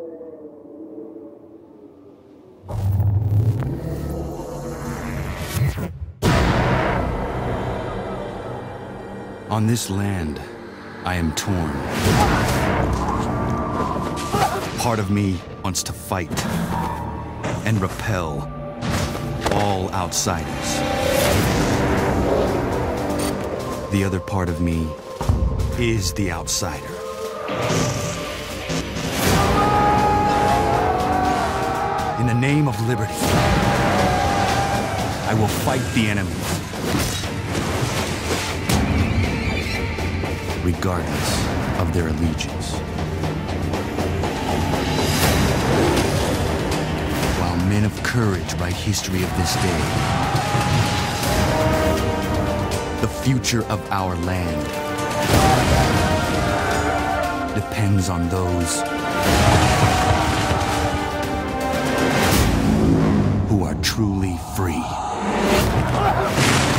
On this land, I am torn. Part of me wants to fight and repel all outsiders. The other part of me is the outsider. In the name of liberty, I will fight the enemy, regardless of their allegiance. While men of courage write history of this day, the future of our land depends on those who are truly free.